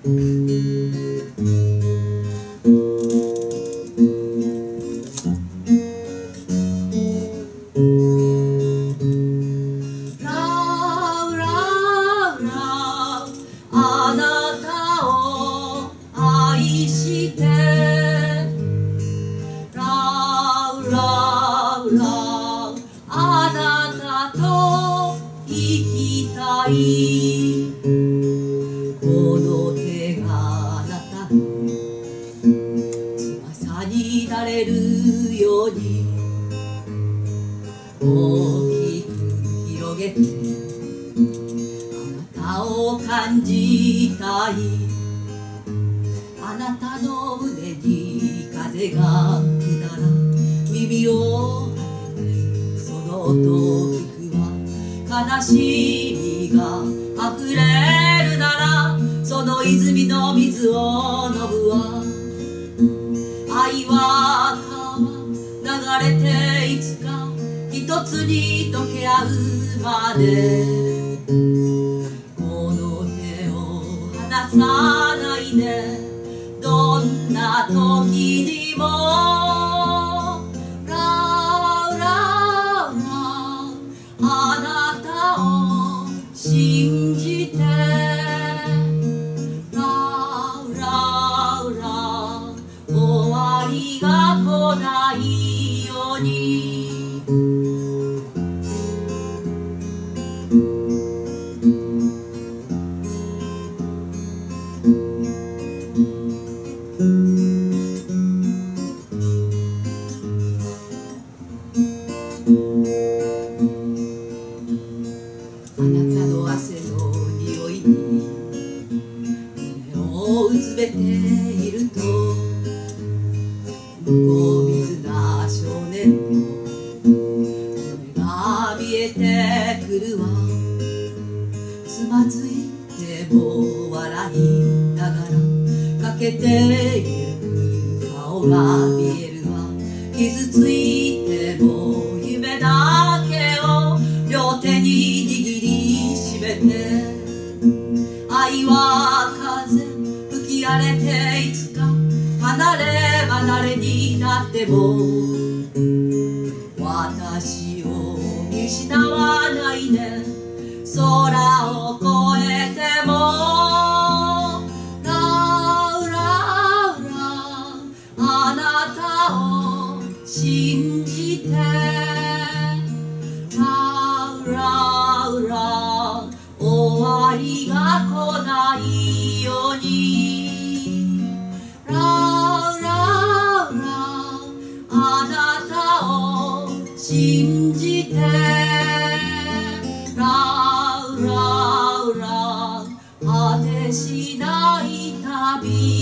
あなたと生きたい。この手があなたの翼になれるように大きく広げてあなたを感じたい。あなたの胸に風が吹くなら耳を当ててその音を聞くわ。悲しみが溢れるならその泉の水を飲むわ。愛は川流れていつか一つに溶け合うまでこの手を離さないで。どんな時にもラウラウラあなたを信じてラウラウラ終わりが来ないように。あなたの汗の匂いに胸をうつめていると向こう水な少年の夢が見えてくるわ。つまずいても笑いながらかけてゆく顔が見えるわ。傷ついても夢だけを両手に握りしめて愛は風吹き荒れていつか離れ離れになっても私を見失わないで。空を越えてもラウラウラあなたを信じて終わりが来ないようにラウラウラあなたを信じてラウラウラ果てしない旅